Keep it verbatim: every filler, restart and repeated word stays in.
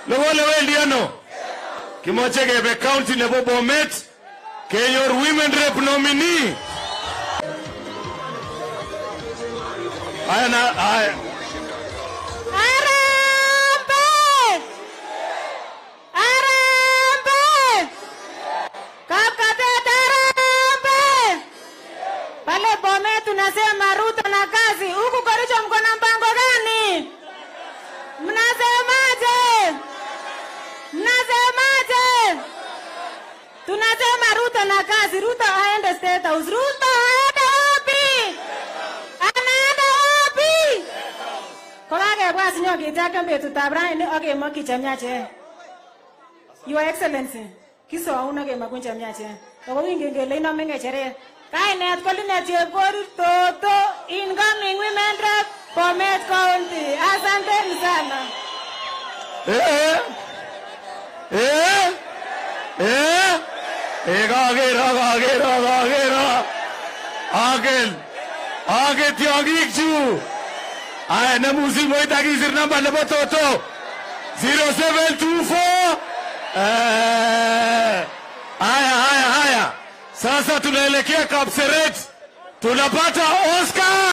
Logo lewe ndiano. Kimoche kebe county nebo Bomet. Kenyor women rep nominee. Aya na aya. Arambe! Arambe! Kapkabet Arambe! Pale Bomet tunasema Ruto na kazi. Huku Kericho mko na mpango gani? Mnasemaje? Mnasemaje? Tunasema Ruto na kazi. Ruto aende State House. Ruto aende wapi? Anaenda wapi? Kolage kwa sinyo kitaka mbetu tabrani oke maki chamyache. Your Excellency, kiso auna ke makuncha chamyache. Ogo ingengele ino mengechere. Kainet kolinet yebori toto incoming women rep Bomet County. Asante sana. Eh eh eh eh agera agera agera agel age tiagik chu aya na musi moitaki sir namba nebo toto zero seven two four eh aya aya aya sasa tunaelekea Kapseret tunapata Oscar.